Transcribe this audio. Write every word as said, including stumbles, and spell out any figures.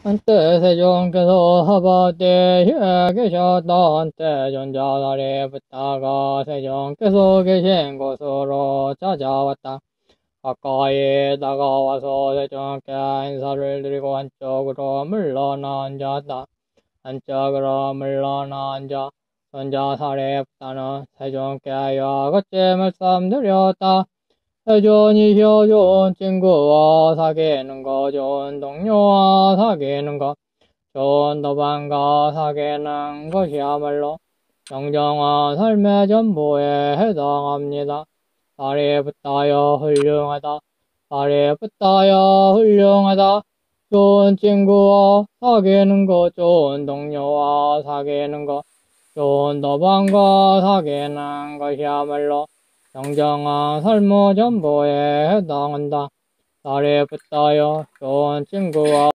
한때 세종께서 사바대에 계셨다. 한때 전자살에 붙다가 세종께서 계신 곳으로 찾아왔다. 가까이 다가와서 세종께 인사를 드리고 한쪽으로 물러나 앉았다. 한쪽으로 물러나 앉아 전자살에 붙다는 세종께 이와같이 말씀드렸다. 세존이시여 좋은 친구와 사귀는 거, 좋은 동료와 사귀는 거, 좋은 도반과 사귀는 것이야말로 정정한 삶의 전부에 해당합니다. 살이 붙다여 훌륭하다. 살이 붙다여 훌륭하다. 좋은 친구와 사귀는 거, 좋은 동료와 사귀는 거, 좋은 도반과 사귀는 것이야말로 정정한 삶의 전부에 해당한다. 살이 붙다여 좋은 친구와